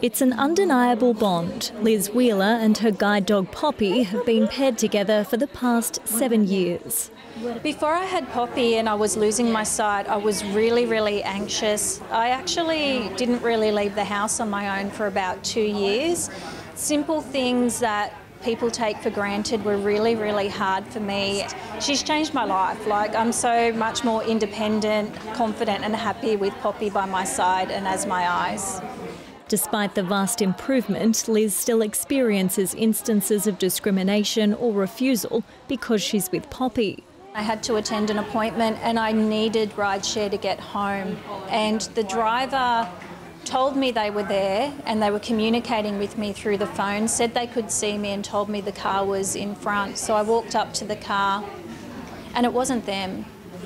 It's an undeniable bond. Liz Wheeler and her guide dog Poppy have been paired together for the past 7 years. Before I had Poppy and I was losing my sight, I was really anxious. I actually didn't really leave the house on my own for about 2 years. Simple things that people take for granted were really hard for me. She's changed my life. I'm so much more independent, confident and happy with Poppy by my side and as my eyes. Despite the vast improvement, Liz still experiences instances of discrimination or refusal because she's with Poppy. I had to attend an appointment and I needed rideshare to get home, and the driver told me they were there and they were communicating with me through the phone, said they could see me and told me the car was in front. So I walked up to the car and it wasn't them,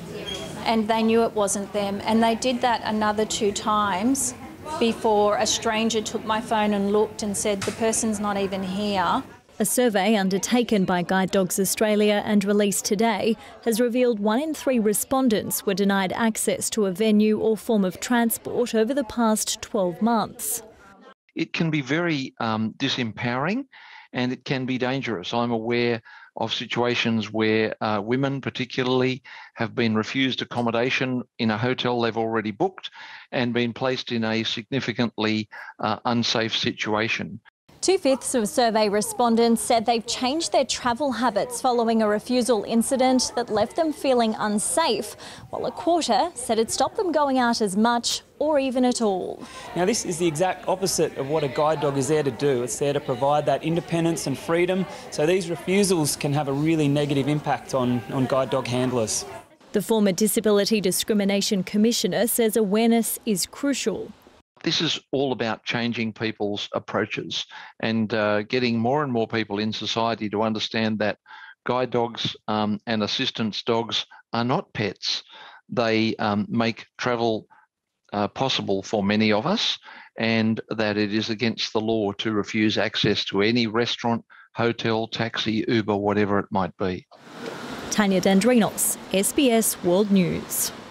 and they knew it wasn't them, and they did that another 2 times before a stranger took my phone and looked and said, the person's not even here. A survey undertaken by Guide Dogs Australia and released today has revealed 1 in 3 respondents were denied access to a venue or form of transport over the past 12 months. It can be very disempowering and it can be dangerous. I'm aware of situations where women particularly have been refused accommodation in a hotel they've already booked and been placed in a significantly unsafe situation. 2/5 of survey respondents said they've changed their travel habits following a refusal incident that left them feeling unsafe, while a quarter said it stopped them going out as much or even at all. Now, this is the exact opposite of what a guide dog is there to do. It's there to provide that independence and freedom, so these refusals can have a really negative impact on guide dog handlers. The former Disability Discrimination Commissioner says awareness is crucial. This is all about changing people's approaches and getting more and more people in society to understand that guide dogs and assistance dogs are not pets. They make travel possible for many of us, and that it is against the law to refuse access to any restaurant, hotel, taxi, Uber, whatever it might be. Tanya Dendrinos, SBS World News.